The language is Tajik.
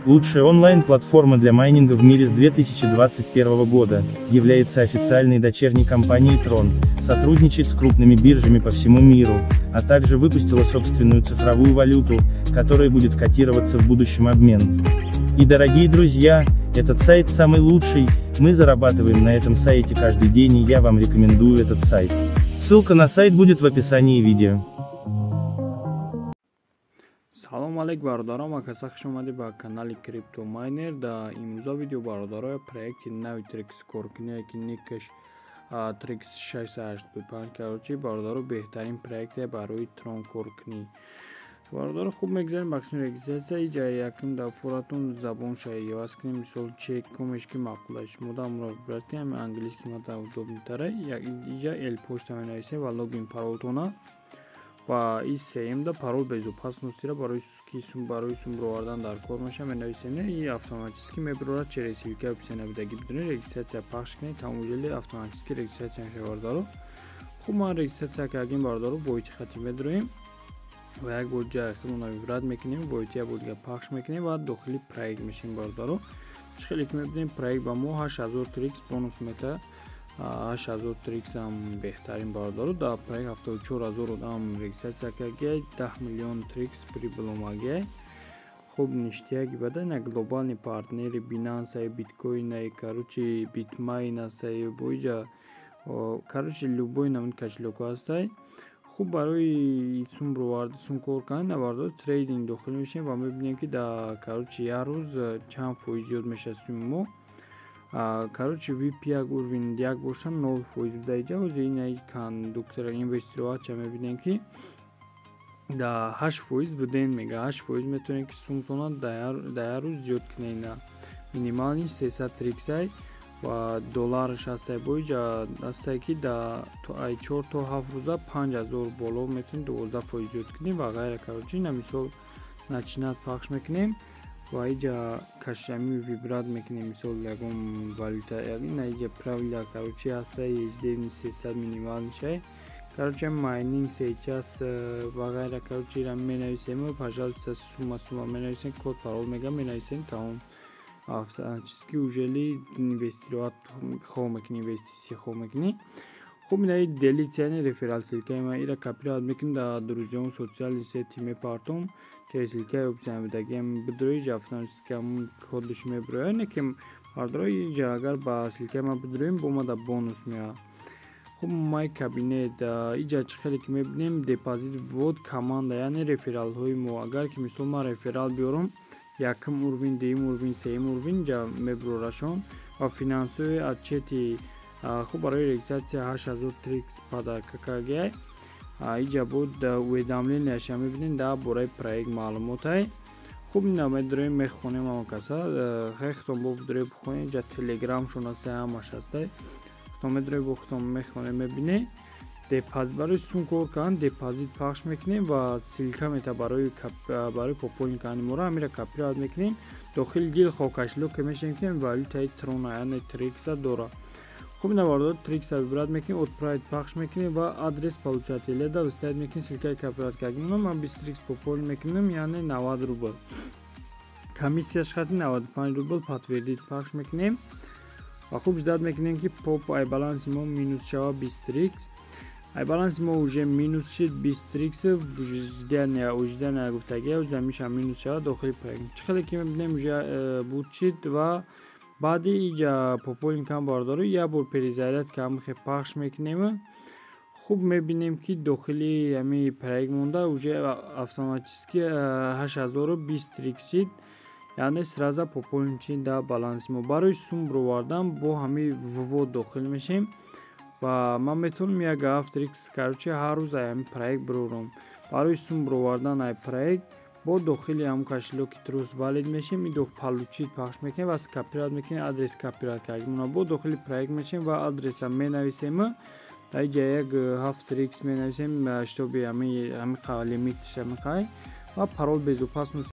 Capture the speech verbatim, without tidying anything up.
Лучшая онлайн-платформа для майнинга в мире с две тысячи двадцать первого года, является официальной дочерней компанией Tron, сотрудничает с крупными биржами по всему миру, а также выпустила собственную цифровую валюту, которая будет котироваться в будущем обмен. И дорогие друзья, этот сайт самый лучший, мы зарабатываем на этом сайте каждый день, и я вам рекомендую этот сайт. Ссылка на сайт будет в описании видео. салом алейк бародарам ва каса хуш омадед ба канали крипто майнер. Да имрӯза видео бародаро проекти нави трикс коркине ки никаш трикс шашсад ҳаштод и панҷ корочи бародаро беҳтарин проекте барои Tron коркини. бародаро хуб мегзарем максимум регистрация иҷа якум дафоратун забон шаиваз кунем, мисол чек комеш ки мақулаш мода амро брат кунем английски мата удобнитара иҷа эл почта менависем ва логин паролтона ва и сеюмда парол безопасностиро барои ки сум барои сумро овардан дар кор меша менависем. И автоматически мебирад через силка описания видаги бидуни регистрация пахш кунем, тамомили автоматически регистрация меша бародаро. хуб ман регистрация кардем бародаро боити хати медроем ва як бор ҷа ихтимона вибрат мекунем, боити я бодига пахш мекунем ва дохили проект мешем бародаро. чӣ хеле ки мебинем проект ба мо ҳашт ҳазор трикс бонус мета, ҳашт ҳазор трикс ам беҳтарин бародаро. дар проект ҳафтоду чор ҳазор одам регистрация кардгиай, даҳ миллион трикс прибыл омагиай. хуб ништияги бада на глобални партнери Binance, биткоин, короче Bitmain астай, боиҷа короче любой намуд кошелёк астай. хуб барои сумро вард сум кор кардан навардо трейдинг дохил мешем ва мебинем ки да короче як рӯз чанд фоиз зиёд меша суми мо. короче ви пи як урвин як боша нол фоиз буда иҷа ҳозир ин кондуктор инвестироача мебинем ки да ҳашт фоиз буден мега ҳашт фоиз метавонем ки сумтона да як рӯз зиёд кунем. минимални сесад триксай ва доллараш астай боиҷа астай ки да ай чор то ҳафт рӯза панҷ ҳазор боло метавонем дувоздаҳ фоиз зиёд кунем ва ғайра. короче на мисол начинат пахш мекунем ва иҷа кашами вибрат мекунем, мисол ягон валюта ягина иҷа правила короче астай ҳаждаҳ сесад минималнишай короче майнинг сейчас ва ғайра. короче ира менависем пожалуйста сума сума менависем, код парол мега менависем, тамом автоматически ужели инвестировать хоҳ мекунӣ, инвестисия хоҳ мекунӣ. хуб инаи делит яъне реферал силкаи ман ира копировать мекунем дар друзён социали сети мепартом через силкаи описания видагиам бидрои иҷа автоматически ҳамун кодаш мебироя неки бардро иҷа агар ба силкаи ман бидроем бо ма да бонус меа. хуб май кабинет иҷа чӣ хеле ки мебинем депозит ввод команда яъне рефералҳои мо. агар ки мисол ман реферал биёрам якум урвин, дуюм урвин, сеюм урвин иҷа мебирорашон ва финансои отчети. хуб барои регистрация ҳашт ҳазор трикс падака кардгиай иҷа буд уведомленияша мебинем дар бораи проект маълумотай. хуб ина медроем мехонем ҳама каса хехтон бо бидрои бихонем иҷа телеграмшон астай ҳамаш астай хтон медрои бо хтон мехонем мебине. депозит барои сум кор кардан депозит пахш мекунем ва силка мета барои барои пополнить кардани моро ҳамира копировать мекунем. дохили дил хоҳ кошелёк ки мешавем ки валютаи Tron яъне трикса дора. хуб ина вардод трикса вибрат мекунем, отправить пахш мекунем ва адрес получателя да выставить мекунем силкаи копировать кардем. ман бист трикс пополнить мекунем яъне навад рубл, комиссияш хати навад и панҷ рубл, подтвердить пахш мекунем ва хуб ждат мекунем ки поп ай баланси мо минус шава бист трикс. ай баланси мо уже минус шид бист трикс ужидания ужидания гуфтагия уже меша минус шава дохили проект. чӣ хеле ки мебинем уже буд шид ва баъди иҷа пополнить кардам бародаро як бор перезаряд кардам хе пахш мекунем. хуб мебинем ки дохили ҳами проект монда уже автоматически ҳашт ҳазору бист трикс шид яъне сразу пополнить шид дар баланси мо. барои сум бировардан бо ҳами ввод дохил мешем ва ман метавонам як гафт трикс короче ҳар рӯз ай ҳами проект бирорам. барои сум бировардан ай проект бо дохили ҳам кошелёки Trust Wallet мешем, идоф получить пахш мекунем ва копировать мекунем адрес копировать кардем бо дохили проект мешем ва адреса менависем дар иҷа як ҳафт трикс менависем штоби ҳами ҳами лимитша мехай ва парол безопасност